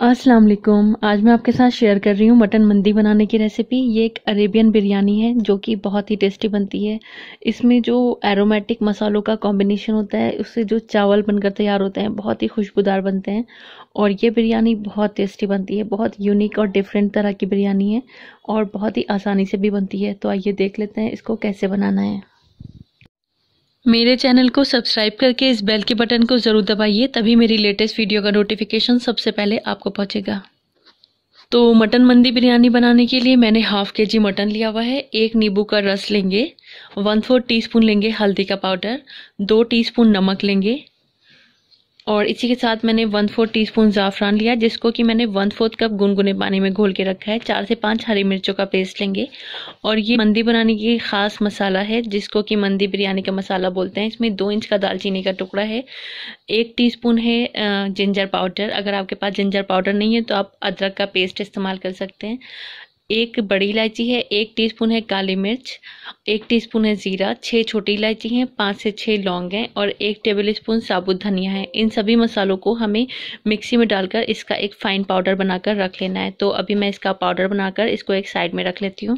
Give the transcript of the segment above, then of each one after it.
अस्सलाम वालेकुम। आज मैं आपके साथ शेयर कर रही हूँ मटन मंदी बनाने की रेसिपी। ये एक अरेबियन बिरयानी है जो कि बहुत ही टेस्टी बनती है। इसमें जो एरोमेटिक मसालों का कॉम्बिनेशन होता है उससे जो चावल बनकर तैयार होते हैं बहुत ही खुशबूदार बनते हैं और ये बिरयानी बहुत टेस्टी बनती है। बहुत यूनिक और डिफरेंट तरह की बिरयानी है और बहुत ही आसानी से भी बनती है। तो आइए देख लेते हैं इसको कैसे बनाना है। मेरे चैनल को सब्सक्राइब करके इस बेल के बटन को ज़रूर दबाइए, तभी मेरी लेटेस्ट वीडियो का नोटिफिकेशन सबसे पहले आपको पहुंचेगा। तो मटन मंदी बिरयानी बनाने के लिए मैंने हाफ के जी मटन लिया हुआ है। एक नींबू का रस लेंगे, 1/4 टीस्पून लेंगे हल्दी का पाउडर, 2 टीस्पून नमक लेंगे और इसी के साथ मैंने 1/4 टीस्पून ज़ाफ़रान लिया जिसको कि मैंने 1/4 कप गुनगुने पानी में घोल के रखा है। 4 से 5 हरी मिर्चों का पेस्ट लेंगे और ये मंदी बनाने की ख़ास मसाला है जिसको कि मंदी बिरयानी का मसाला बोलते हैं। इसमें 2 इंच का दालचीनी का टुकड़ा है, 1 टीस्पून है जिंजर पाउडर। अगर आपके पास जिंजर पाउडर नहीं है तो आप अदरक का पेस्ट इस्तेमाल कर सकते हैं। 1 बड़ी इलायची है, 1 टीस्पून है काली मिर्च, 1 टीस्पून है ज़ीरा, 6 छोटी इलायची हैं, 5 से 6 लौंग हैं और 1 टेबल स्पून साबुत धनिया है। इन सभी मसालों को हमें मिक्सी में डालकर इसका एक फ़ाइन पाउडर बनाकर रख लेना है। तो अभी मैं इसका पाउडर बनाकर इसको एक साइड में रख लेती हूँ।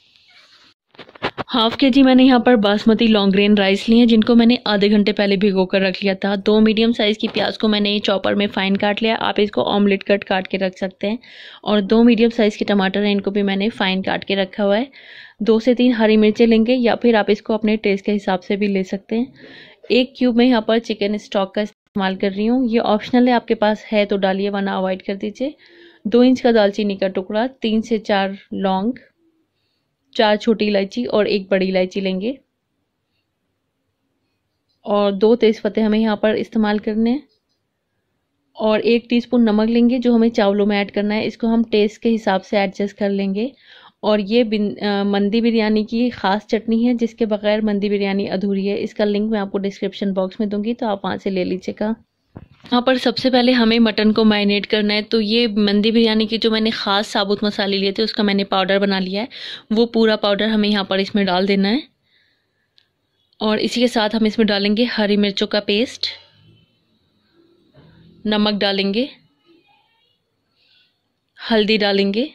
हाफ के जी मैंने यहाँ पर बासमती लॉन्ग ग्रेन राइस लिए हैं जिनको मैंने आधे घंटे पहले भिगो कर रख लिया था। 2 मीडियम साइज़ की प्याज को मैंने चॉपर में फ़ाइन काट लिया। आप इसको ऑमलेट कट काट के रख सकते हैं। और 2 मीडियम साइज़ के टमाटर हैं, इनको भी मैंने फ़ाइन काट के रखा हुआ है। 2 से 3 हरी मिर्चें लेंगे या फिर आप इसको अपने टेस्ट के हिसाब से भी ले सकते हैं। 1 क्यूब में यहाँ पर चिकन स्टॉक का इस्तेमाल कर रही हूँ। ये ऑप्शनल है, आपके पास है तो डालिए वरना अवॉइड कर दीजिए। 2 इंच का दालचीनी का टुकड़ा, 3 से 4 लौंग, 4 छोटी इलायची और 1 बड़ी इलायची लेंगे और 2 तेज़पत्ते हमें यहाँ पर इस्तेमाल करने हैं और 1 टीस्पून नमक लेंगे जो हमें चावलों में ऐड करना है। इसको हम टेस्ट के हिसाब से एडजस्ट कर लेंगे। और ये मंदी बिरयानी की ख़ास चटनी है जिसके बगैर मंदी बिरयानी अधूरी है। इसका लिंक मैं आपको डिस्क्रिप्शन बॉक्स में दूंगी तो आप वहाँ से ले लीजिएगा। यहाँ पर सबसे पहले हमें मटन को मैरिनेट करना है। तो ये मंदी बिरयानी की जो मैंने ख़ास साबुत मसाले लिए थे उसका मैंने पाउडर बना लिया है। वो पूरा पाउडर हमें यहाँ पर इसमें डाल देना है और इसी के साथ हम इसमें डालेंगे हरी मिर्चों का पेस्ट, नमक डालेंगे, हल्दी डालेंगे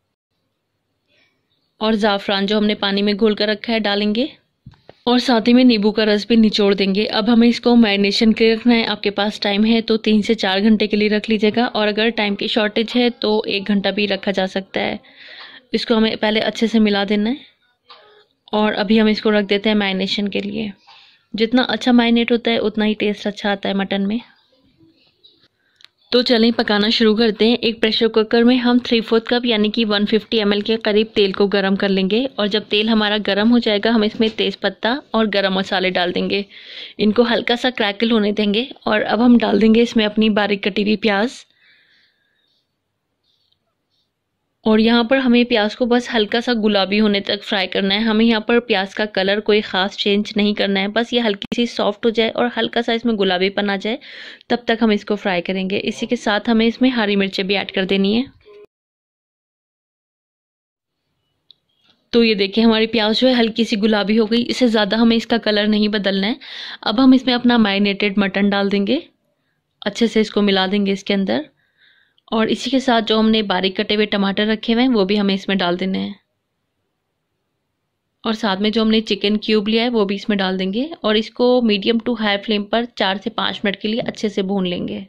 और ज़ाफ़रान जो हमने पानी में घोल कर रखा है डालेंगे और साथ ही में नींबू का रस भी निचोड़ देंगे। अब हमें इसको मैरिनेशन के लिए रखना है। आपके पास टाइम है तो 3 से 4 घंटे के लिए रख लीजिएगा और अगर टाइम की शॉर्टेज है तो 1 घंटा भी रखा जा सकता है। इसको हमें पहले अच्छे से मिला देना है और अभी हम इसको रख देते हैं मैरिनेशन के लिए। जितना अच्छा मैरिनेट होता है उतना ही टेस्ट अच्छा आता है मटन में। तो चलें पकाना शुरू करते हैं। एक प्रेशर कुकर में हम 3/4 कप यानी कि 150 ml के करीब तेल को गरम कर लेंगे और जब तेल हमारा गरम हो जाएगा हम इसमें तेज़पत्ता और गरम मसाले डाल देंगे। इनको हल्का सा क्रैकल होने देंगे और अब हम डाल देंगे इसमें अपनी बारीक कटी हुई प्याज। और यहाँ पर हमें प्याज को बस हल्का सा गुलाबी होने तक फ्राई करना है। हमें यहाँ पर प्याज का कलर कोई ख़ास चेंज नहीं करना है, बस ये हल्की सी सॉफ्ट हो जाए और हल्का सा इसमें गुलाबीपन आ जाए तब तक हम इसको फ्राई करेंगे। इसी के साथ हमें इसमें हरी मिर्चें भी ऐड कर देनी है। तो ये देखिए हमारी प्याज जो है हल्की सी गुलाबी हो गई। इससे ज़्यादा हमें इसका कलर नहीं बदलना है। अब हम इसमें अपना मैरिनेटेड मटन डाल देंगे, अच्छे से इसको मिला देंगे इसके अंदर और इसी के साथ जो हमने बारीक कटे हुए टमाटर रखे हुए हैं वो भी हमें इसमें डाल देने हैं और साथ में जो हमने चिकन क्यूब लिया है वो भी इसमें डाल देंगे और इसको मीडियम टू हाई फ्लेम पर 4 से 5 मिनट के लिए अच्छे से भून लेंगे।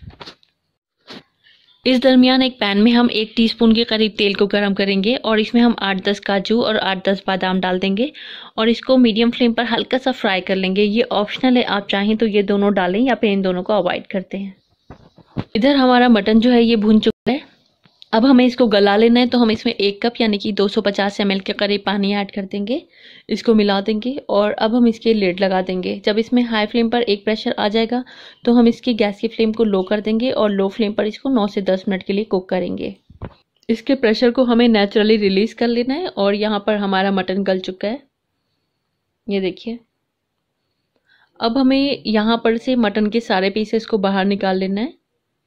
इस दरमियान एक पैन में हम 1 टीस्पून के करीब तेल को गर्म करेंगे और इसमें हम 8-10 काजू और 8-10 बादाम डाल देंगे और इसको मीडियम फ्लेम पर हल्का सा फ्राई कर लेंगे। ये ऑप्शनल है, आप चाहें तो ये दोनों डालें या फिर इन दोनों को अवॉइड करते हैं। इधर हमारा मटन जो है ये भून चुका है। अब हमें इसको गला लेना है तो हम इसमें 1 कप यानी कि 250 ml के करीब पानी ऐड कर देंगे, इसको मिला देंगे और अब हम इसके लिड लगा देंगे। जब इसमें हाई फ्लेम पर एक प्रेशर आ जाएगा तो हम इसकी गैस की फ्लेम को लो कर देंगे और लो फ्लेम पर इसको 9 से 10 मिनट के लिए कुक करेंगे। इसके प्रेशर को हमें नेचुरली रिलीज़ कर लेना है और यहाँ पर हमारा मटन गल चुका है, ये देखिए। अब हमें यहाँ पर से मटन के सारे पीसेस को बाहर निकाल लेना है।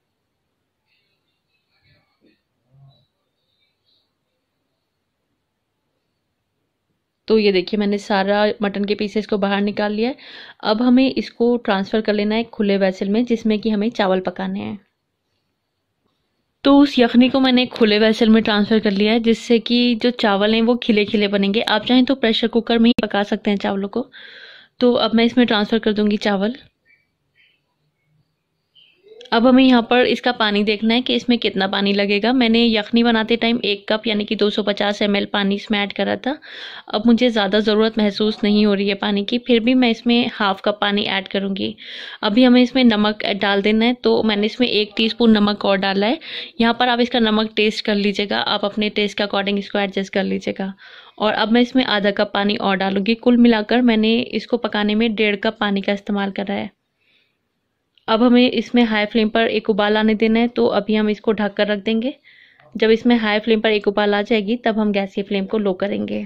तो ये देखिए मैंने सारा मटन के पीसेस को बाहर निकाल लिया है। अब हमें इसको ट्रांसफ़र कर लेना है खुले वेसल में जिसमें कि हमें चावल पकाने हैं। तो उस यखनी को मैंने एक खुले वेसल में ट्रांसफ़र कर लिया है, जिससे कि जो चावल हैं वो खिले खिले बनेंगे। आप चाहें तो प्रेशर कुकर में ही पका सकते हैं चावलों को। तो अब मैं इसमें ट्रांसफ़र कर दूंगी चावल। अब हमें यहाँ पर इसका पानी देखना है कि इसमें कितना पानी लगेगा। मैंने यखनी बनाते टाइम 1 कप यानी कि 250 ml पानी इसमें ऐड करा था। अब मुझे ज़्यादा ज़रूरत महसूस नहीं हो रही है पानी की, फिर भी मैं इसमें हाफ़ कप पानी ऐड करूँगी। अभी हमें इसमें नमक डाल देना है, तो मैंने इसमें 1 टीस्पून नमक और डाला है। यहाँ पर आप इसका नमक टेस्ट कर लीजिएगा, आप अपने टेस्ट के अकॉर्डिंग इसको एडजस्ट कर लीजिएगा। और अब मैं इसमें आधा कप पानी और डालूँगी। कुल मिलाकर मैंने इसको पकाने में 1.5 कप पानी का इस्तेमाल करा है। अब हमें इसमें हाई फ्लेम पर एक उबाल आने देना है, तो अभी हम इसको ढक कर रख देंगे। जब इसमें हाई फ्लेम पर एक उबाल आ जाएगी तब हम गैस की फ्लेम को लो करेंगे।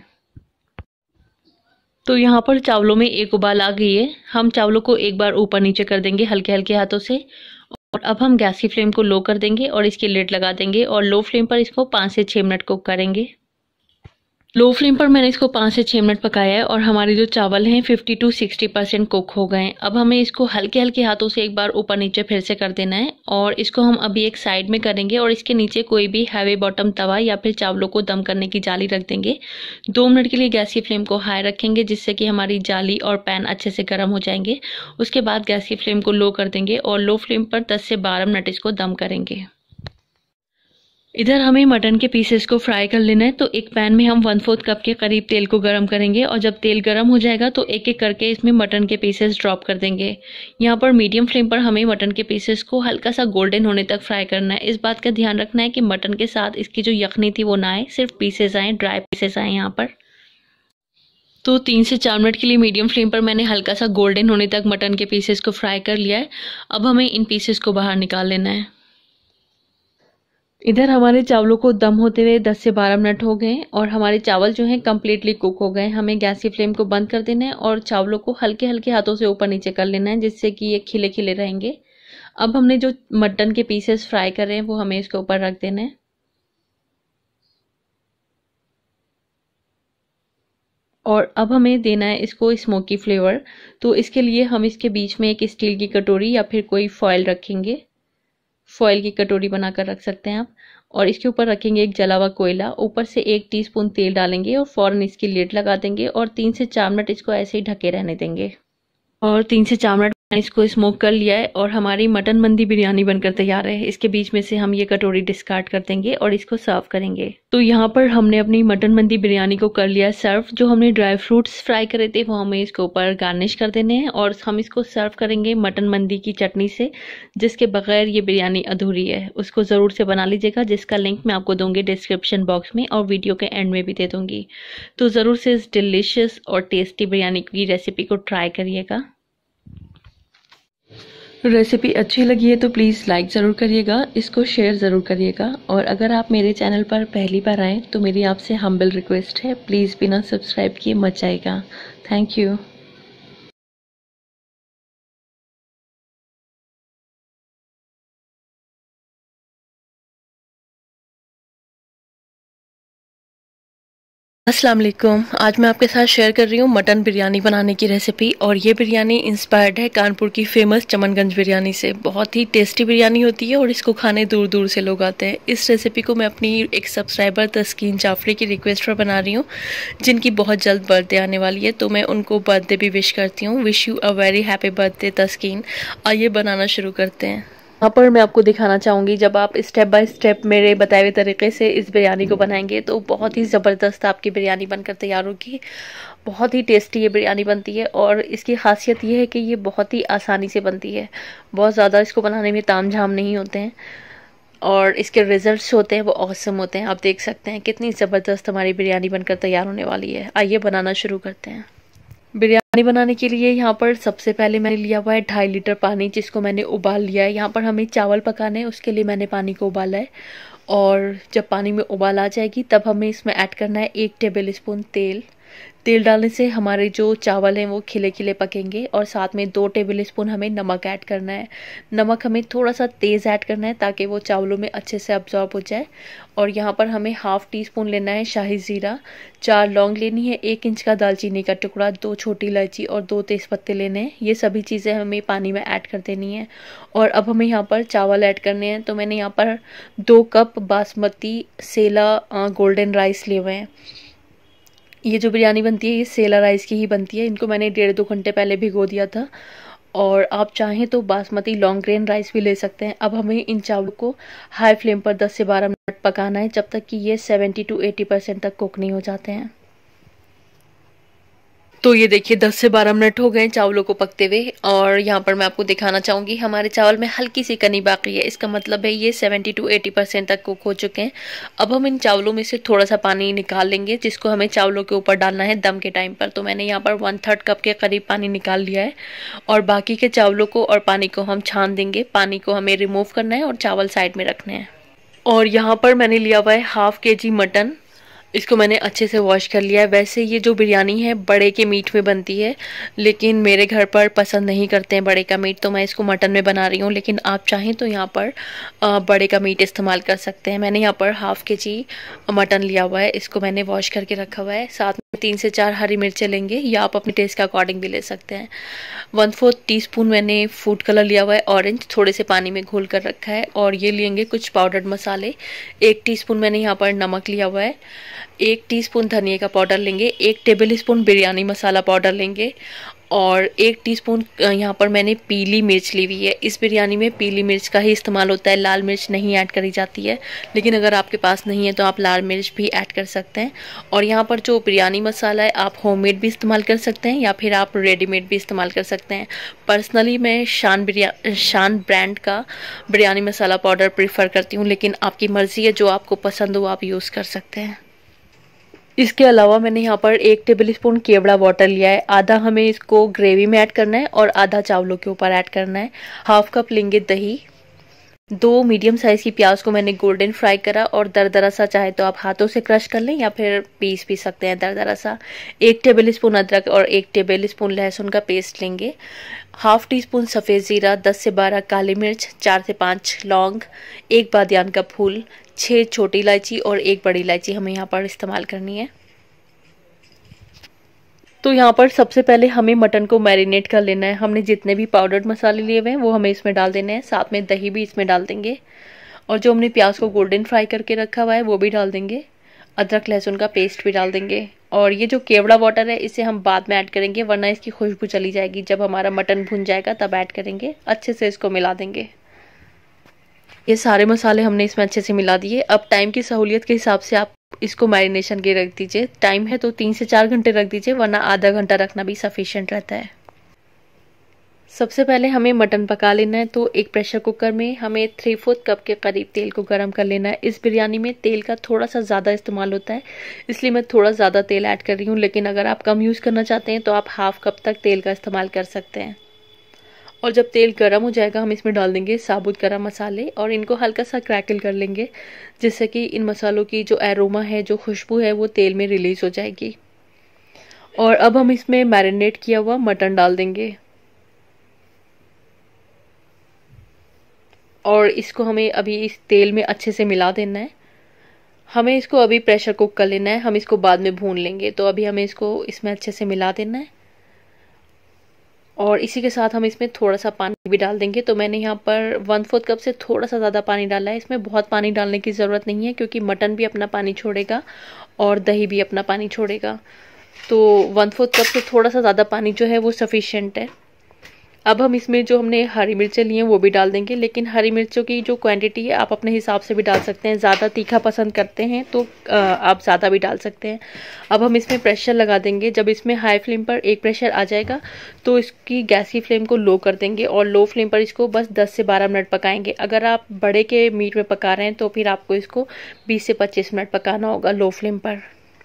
तो यहाँ पर चावलों में एक उबाल आ गई है। हम चावलों को एक बार ऊपर नीचे कर देंगे हल्के हल्के हाथों से। और अब हम गैस की फ्लेम को लो कर देंगे और इसकी लिड लगा देंगे और लो फ्लेम पर इसको 5 से 6 मिनट कुक करेंगे। लो फ्लेम पर मैंने इसको 5 से 6 मिनट पकाया है और हमारे जो चावल हैं 50 to 60% कुक हो गए हैं। अब हमें इसको हल्के हल्के हाथों से एक बार ऊपर नीचे फिर से कर देना है और इसको हम अभी एक साइड में करेंगे और इसके नीचे कोई भी हैवी बॉटम तवा या फिर चावलों को दम करने की जाली रख देंगे। 2 मिनट के लिए गैस की फ्लेम को हाई रखेंगे, जिससे कि हमारी जाली और पैन अच्छे से गर्म हो जाएंगे। उसके बाद गैस की फ्लेम को लो कर देंगे और लो फ्लेम पर 10 से 12 मिनट इसको दम करेंगे। इधर हमें मटन के पीसेस को फ्राई कर लेना है। तो एक पैन में हम 1/4 कप के करीब तेल को गर्म करेंगे और जब तेल गर्म हो जाएगा तो एक एक करके इसमें मटन के पीसेस ड्रॉप कर देंगे। यहाँ पर मीडियम फ्लेम पर हमें मटन के पीसेस को हल्का सा गोल्डन होने तक फ्राई करना है। इस बात का ध्यान रखना है कि मटन के साथ इसकी जो यखनी थी वो ना आए, सिर्फ पीसेस आए, ड्राई पीसेस आए यहाँ पर। तो 3 से 4 मिनट के लिए मीडियम फ्लेम पर मैंने हल्का सा गोल्डन होने तक मटन के पीसेस को फ्राई कर लिया है। अब हमें इन पीसेस को बाहर निकाल लेना है। इधर हमारे चावलों को दम होते हुए 10 से 12 मिनट हो गए और हमारे चावल जो हैं कम्प्लीटली कुक हो गए। हमें गैस की फ्लेम को बंद कर देना है और चावलों को हल्के हल्के हाथों से ऊपर नीचे कर लेना है, जिससे कि ये खिले खिले रहेंगे। अब हमने जो मटन के पीसेस फ्राई कर रहे हैं वो हमें इसके ऊपर रख देना है और अब हमें देना है इसको स्मोकी फ्लेवर। तो इसके लिए हम इसके बीच में एक स्टील की कटोरी या फिर कोई फॉयल रखेंगे। फॉयल की कटोरी बनाकर रख सकते हैं आप। और इसके ऊपर रखेंगे एक जला हुआ कोयला, ऊपर से 1 टीस्पून तेल डालेंगे और फ़ौरन इसकी लिड लगा देंगे और 3 से 4 मिनट इसको ऐसे ही ढके रहने देंगे। और 3 से 4 मिनट मैंने इसको स्मोक कर लिया है और हमारी मटन मंदी बिरयानी बनकर तैयार है। इसके बीच में से हम ये कटोरी डिस्कार्ड कर देंगे और इसको सर्व करेंगे। तो यहाँ पर हमने अपनी मटन मंदी बिरयानी को कर लिया सर्व। जो हमने ड्राई फ्रूट्स फ्राई करे थे वो हमें इसके ऊपर गार्निश कर देने हैं और हम इसको सर्व करेंगे मटन मंदी की चटनी से, जिसके बगैर ये बिरयानी अधूरी है। उसको ज़रूर से बना लीजिएगा, जिसका लिंक मैं आपको दूंगी डिस्क्रिप्शन बॉक्स में और वीडियो के एंड में भी दे दूंगी। तो ज़रूर से इस डिलीशियस और टेस्टी बिरयानी की रेसिपी को ट्राई करिएगा। रेसिपी अच्छी लगी है तो प्लीज़ लाइक ज़रूर करिएगा, इसको शेयर ज़रूर करिएगा। और अगर आप मेरे चैनल पर पहली बार आएँ तो मेरी आपसे हम्बल रिक्वेस्ट है, प्लीज़ बिना सब्सक्राइब किए मत जाइएगा। Thank you. अस्सलाम वालेकुम। आज मैं आपके साथ शेयर कर रही हूँ मटन बिरयानी बनाने की रेसिपी। और ये बिरयानी इंस्पायर्ड है कानपुर की फेमस चमनगंज बिरयानी से। बहुत ही टेस्टी बिरयानी होती है और इसको खाने दूर दूर से लोग आते हैं। इस रेसिपी को मैं अपनी एक सब्सक्राइबर तस्कीन जाफरी की रिक्वेस्ट पर बना रही हूँ, जिनकी बहुत जल्द बर्थडे आने वाली है। तो मैं उनको बर्थडे भी विश करती हूँ। Wish you a very happy birthday Taskeen. आइए बनाना शुरू करते हैं। यहाँ पर मैं आपको दिखाना चाहूँगी, जब आप स्टेप बाय स्टेप मेरे बताए हुए तरीके से इस बिरयानी को बनाएंगे तो बहुत ही ज़बरदस्त आपकी बिरयानी बनकर तैयार होगी। बहुत ही टेस्टी ये बिरयानी बनती है और इसकी खासियत ये है कि ये बहुत ही आसानी से बनती है। बहुत ज़्यादा इसको बनाने में तामझाम नहीं होते हैं और इसके रिजल्ट्स होते हैं वो ऑसम होते हैं। आप देख सकते हैं कितनी ज़बरदस्त हमारी बिरयानी बनकर तैयार होने वाली है। आइए बनाना शुरू करते हैं। बिरयानी बनाने के लिए यहाँ पर सबसे पहले मैंने लिया हुआ है 2.5 लीटर पानी, जिसको मैंने उबाल लिया है। यहाँ पर हमें चावल पकाने हैं, उसके लिए मैंने पानी को उबाला है। और जब पानी में उबाल आ जाएगी तब हमें इसमें ऐड करना है 1 टेबल स्पून तेल। तेल डालने से हमारे जो चावल हैं वो खिले खिले पकेंगे। और साथ में 2 टेबल स्पून हमें नमक ऐड करना है। नमक हमें थोड़ा सा तेज़ ऐड करना है ताकि वो चावलों में अच्छे से अब्जॉर्ब हो जाए। और यहाँ पर हमें हाफ़ टी स्पून लेना है शाही ज़ीरा, 4 लौंग लेनी है, 1 इंच का दालचीनी का टुकड़ा, 2 छोटी इलायची और 2 तेज़पत्ते लेने हैं। ये सभी चीज़ें हमें पानी में ऐड कर देनी है। और अब हमें यहाँ पर चावल ऐड करने हैं। तो मैंने यहाँ पर 2 cup basmati sella golden rice लिए हुए हैं। ये जो बिरयानी बनती है ये सेला राइस की ही बनती है। इनको मैंने 1.5-2 घंटे पहले भिगो दिया था। और आप चाहें तो बासमती लॉन्ग ग्रेन राइस भी ले सकते हैं। अब हमें इन चावलों को हाई फ्लेम पर 10 से 12 मिनट पकाना है, जब तक कि ये 70 to 80% तक कुक नहीं हो जाते हैं। तो ये देखिए 10 से 12 मिनट हो गए चावलों को पकते हुए। और यहाँ पर मैं आपको दिखाना चाहूँगी हमारे चावल में हल्की सी कनी बाकी है। इसका मतलब है ये 70 to 80% तक कुक हो चुके हैं। अब हम इन चावलों में से थोड़ा सा पानी निकाल लेंगे, जिसको हमें चावलों के ऊपर डालना है दम के टाइम पर। तो मैंने यहाँ पर 1/3 कप के करीब पानी निकाल लिया है। और बाकी के चावलों को और पानी को हम छान देंगे। पानी को हमें रिमूव करना है और चावल साइड में रखने हैं। और यहाँ पर मैंने लिया हुआ है ½ kg मटन। इसको मैंने अच्छे से वॉश कर लिया है। वैसे ये जो बिरयानी है बड़े के मीट में बनती है, लेकिन मेरे घर पर पसंद नहीं करते हैं बड़े का मीट, तो मैं इसको मटन में बना रही हूँ। लेकिन आप चाहें तो यहाँ पर बड़े का मीट इस्तेमाल कर सकते हैं। मैंने यहाँ पर ½ kg मटन लिया हुआ है। इसको मैंने वॉश करके रखा हुआ है। साथ में 3 से 4 हरी मिर्चें लेंगे, या आप अपने टेस्ट के अकॉर्डिंग भी ले सकते हैं। 1/4 टीस्पून मैंने फूड कलर लिया हुआ है ऑरेंज, थोड़े से पानी में घोल कर रखा है। और ये लेंगे कुछ पाउडर्ड मसाले। 1 टीस्पून मैंने यहाँ पर नमक लिया हुआ है। 1 टीस्पून धनिया का पाउडर लेंगे। 1 tablespoon biryani masala powder लेंगे। और 1 टीस्पून यहाँ पर मैंने पीली मिर्च ली हुई है। इस बिरयानी में पीली मिर्च का ही इस्तेमाल होता है, लाल मिर्च नहीं ऐड करी जाती है। लेकिन अगर आपके पास नहीं है तो आप लाल मिर्च भी ऐड कर सकते हैं। और यहाँ पर जो बिरयानी मसाला है आप होममेड भी इस्तेमाल कर सकते हैं, या फिर आप रेडीमेड भी इस्तेमाल कर सकते हैं। पर्सनली मैं शान ब्रांड का बिरयानी मसाला पाउडर प्रीफर करती हूँ, लेकिन आपकी मर्ज़ी है, जो आपको पसंद हो आप यूज़ कर सकते हैं। इसके अलावा मैंने यहाँ पर 1 टेबल स्पून केवड़ा वाटर लिया है। आधा हमें इसको ग्रेवी में ऐड करना है और आधा चावलों के ऊपर ऐड करना है। ½ कप लेंगे दही। 2 मीडियम साइज़ की प्याज को मैंने गोल्डन फ्राई करा और दरदरा सा, चाहे तो आप हाथों से क्रश कर लें या फिर पीस भी सकते हैं दरदरा सा। 1 टेबल स्पून अदरक और 1 टेबल स्पून लहसुन का पेस्ट लेंगे। ½ टीस्पून सफ़ेद ज़ीरा, 10 से 12 काली मिर्च, 4 से 5 लौंग, 1 बादियान का फूल, 6 छोटी इलायची और 1 बड़ी इलायची हमें यहाँ पर इस्तेमाल करनी है। तो यहाँ पर सबसे पहले हमें मटन को मैरिनेट कर लेना है। हमने जितने भी पाउडर्ड मसाले लिए हुए हैं वो हमें इसमें डाल देने हैं। साथ में दही भी इसमें डाल देंगे। और जो हमने प्याज को गोल्डन फ्राई करके रखा हुआ है वो भी डाल देंगे। अदरक लहसुन का पेस्ट भी डाल देंगे। और ये जो केवड़ा वाटर है इसे हम बाद में ऐड करेंगे, वरना इसकी खुशबू चली जाएगी। जब हमारा मटन भुन जाएगा तब ऐड करेंगे। अच्छे से इसको मिला देंगे। ये सारे मसाले हमने इसमें अच्छे से मिला दिए। अब टाइम की सहूलियत के हिसाब से आप इसको मैरिनेशन के रख दीजिए। टाइम है तो 3 से 4 घंटे रख दीजिए, वरना आधा घंटा रखना भी सफिशिएंट रहता है। सबसे पहले हमें मटन पका लेना है। तो एक प्रेशर कुकर में हमें 3/4 कप के करीब तेल को गर्म कर लेना है। इस बिरयानी में तेल का थोड़ा सा ज़्यादा इस्तेमाल होता है, इसलिए मैं थोड़ा ज़्यादा तेल ऐड कर रही हूँ। लेकिन अगर आप कम यूज़ करना चाहते हैं तो आप ½ कप तक तेल का इस्तेमाल कर सकते हैं। और जब तेल गर्म हो जाएगा हम इसमें डाल देंगे साबुत गरम मसाले और इनको हल्का सा क्रैकल कर लेंगे, जिससे कि इन मसालों की जो एरोमा है, जो खुशबू है, वो तेल में रिलीज़ हो जाएगी। और अब हम इसमें मैरिनेट किया हुआ मटन डाल देंगे और इसको हमें अभी इस तेल में अच्छे से मिला देना है। हमें इसको अभी प्रेशर कुक कर लेना है, हम इसको बाद में भून लेंगे। तो अभी हमें इसको इसमें अच्छे से मिला देना है और इसी के साथ हम इसमें थोड़ा सा पानी भी डाल देंगे। तो मैंने यहाँ पर 1/4 कप से थोड़ा सा ज़्यादा पानी डाला है। इसमें बहुत पानी डालने की ज़रूरत नहीं है, क्योंकि मटन भी अपना पानी छोड़ेगा और दही भी अपना पानी छोड़ेगा। तो 1/4 कप से थोड़ा सा ज़्यादा पानी जो है वो सफिशिएंट है। अब हम इसमें जो हमने हरी मिर्चें ली हैं वो भी डाल देंगे, लेकिन हरी मिर्चों की जो क्वांटिटी है आप अपने हिसाब से भी डाल सकते हैं। ज़्यादा तीखा पसंद करते हैं तो आप ज़्यादा भी डाल सकते हैं। अब हम इसमें प्रेशर लगा देंगे। जब इसमें हाई फ्लेम पर एक प्रेशर आ जाएगा तो इसकी गैस की फ्लेम को लो कर देंगे और लो फ्लेम पर इसको बस 10 से 12 मिनट पकाएंगे। अगर आप बड़े के मीट में पका रहे हैं तो फिर आपको इसको 20 से 25 मिनट पकाना होगा लो फ्लेम पर।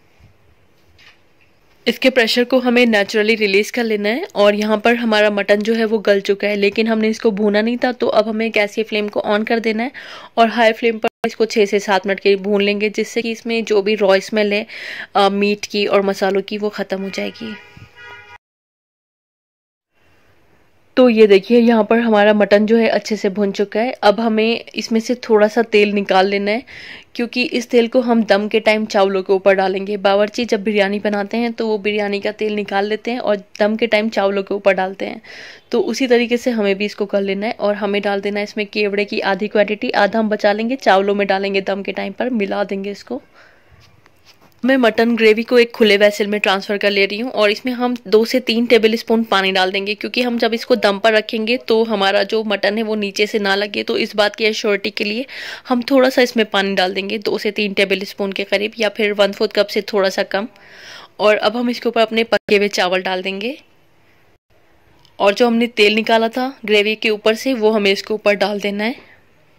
इसके प्रेशर को हमें नेचुरली रिलीज़ कर लेना है। और यहाँ पर हमारा मटन जो है वो गल चुका है, लेकिन हमने इसको भूना नहीं था। तो अब हमें गैस की फ्लेम को ऑन कर देना है और हाई फ्लेम पर इसको 6 से 7 मिनट के लिए भून लेंगे, जिससे कि इसमें जो भी रॉ स्मेल है मीट की और मसालों की वो ख़त्म हो जाएगी। तो ये देखिए यहाँ पर हमारा मटन जो है अच्छे से भुन चुका है। अब हमें इसमें से थोड़ा सा तेल निकाल लेना है, क्योंकि इस तेल को हम दम के टाइम चावलों के ऊपर डालेंगे। बावर्ची जब बिरयानी बनाते हैं तो वो बिरयानी का तेल निकाल लेते हैं और दम के टाइम चावलों के ऊपर डालते हैं। तो उसी तरीके से हमें भी इसको कर लेना है। और हमें डाल देना है इसमें केवड़े की आधी क्वांटिटी, आधा हम बचा लेंगे, चावलों में डालेंगे दम के टाइम पर, मिला देंगे इसको। मैं मटन ग्रेवी को एक खुले वेसल में ट्रांसफ़र कर ले रही हूँ और इसमें हम 2 से 3 टेबल स्पून पानी डाल देंगे, क्योंकि हम जब इसको दम पर रखेंगे तो हमारा जो मटन है वो नीचे से ना लगे। तो इस बात की एश्योरिटी के लिए हम थोड़ा सा इसमें पानी डाल देंगे, 2 से 3 टेबल स्पून के करीब, या फिर 1/4 कप से थोड़ा सा कम। और अब हम इसके ऊपर अपने पके हुए चावल डाल देंगे और जो हमने तेल निकाला था ग्रेवी के ऊपर से वो हमें इसके ऊपर डाल देना है।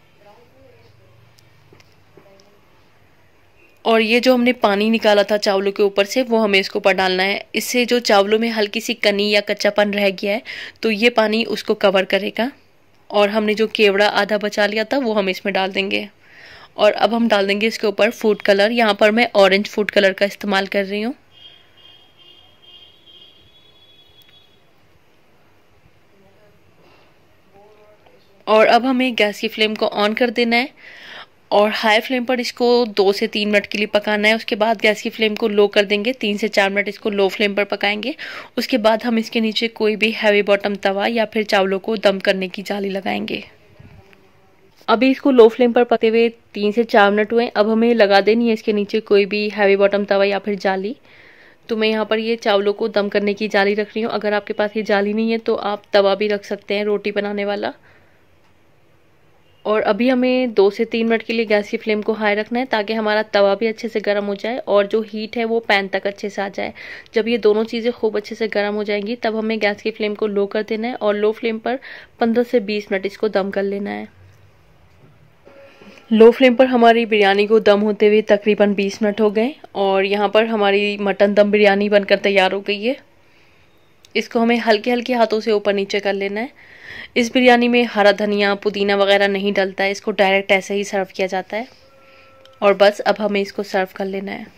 और ये जो हमने पानी निकाला था चावलों के ऊपर से वो हमें इसके ऊपर डालना है। इससे जो चावलों में हल्की सी कनी या कच्चापन रह गया है तो ये पानी उसको कवर करेगा। और हमने जो केवड़ा आधा बचा लिया था वो हम इसमें डाल देंगे। और अब हम डाल देंगे इसके ऊपर फूड कलर। यहाँ पर मैं ऑरेंज फूड कलर का इस्तेमाल कर रही हूँ। और अब हमें गैस की फ्लेम को ऑन कर देना है और हाई फ्लेम पर इसको 2 से 3 मिनट के लिए पकाना है। उसके बाद गैस की फ्लेम को लो कर देंगे, 3 से 4 मिनट इसको लो फ्लेम पर पकाएंगे। उसके बाद हम इसके नीचे कोई भी हैवी बॉटम तवा या फिर चावलों को दम करने की जाली लगाएंगे। अभी इसको लो फ्लेम पर पकते हुए 3 से 4 मिनट हुए। अब हमें लगा देनी है इसके नीचे कोई भी हैवी बॉटम तवा या फिर जाली। तो मैं यहाँ पर ये चावलों को दम करने की जाली रख रही हूँ। अगर आपके पास ये जाली नहीं है तो आप तवा भी रख सकते हैं, रोटी बनाने वाला। और अभी हमें 2 से 3 मिनट के लिए गैस की फ्लेम को हाई रखना है, ताकि हमारा तवा भी अच्छे से गर्म हो जाए और जो हीट है वो पैन तक अच्छे से आ जाए। जब ये दोनों चीज़ें खूब अच्छे से गर्म हो जाएंगी तब हमें गैस की फ्लेम को लो कर देना है और लो फ्लेम पर 15 से 20 मिनट इसको दम कर लेना है। लो फ्लेम पर हमारी बिरयानी को दम होते हुए तकरीबन 20 मिनट हो गए और यहाँ पर हमारी मटन दम बिरयानी बनकर तैयार हो गई है। इसको हमें हल्के हल्के हाथों से ऊपर नीचे कर लेना है। इस बिरयानी में हरा धनिया पुदीना वगैरह नहीं डलता है, इसको डायरेक्ट ऐसे ही सर्व किया जाता है। और बस अब हमें इसको सर्व कर लेना है।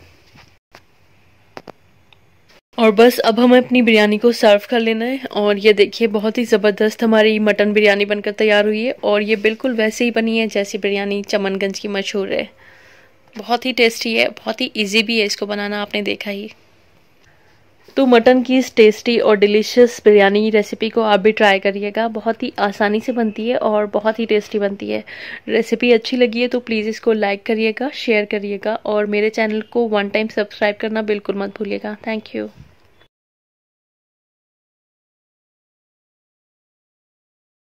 और बस अब हमें अपनी बिरयानी को सर्व कर लेना है। और ये देखिए बहुत ही ज़बरदस्त हमारी मटन बिरयानी बनकर तैयार हुई है और ये बिल्कुल वैसे ही बनी है जैसी बिरयानी चमनगंज की मशहूर है। बहुत ही टेस्टी है, बहुत ही इजी भी है इसको बनाना, आपने देखा ही। तो मटन की इस टेस्टी और डिलीशियस बिरयानी रेसिपी को आप भी ट्राई करिएगा। बहुत ही आसानी से बनती है और बहुत ही टेस्टी बनती है। रेसिपी अच्छी लगी है तो प्लीज़ इसको लाइक करिएगा, शेयर करिएगा और मेरे चैनल को 1 टाइम सब्सक्राइब करना बिल्कुल मत भूलिएगा। Thank you.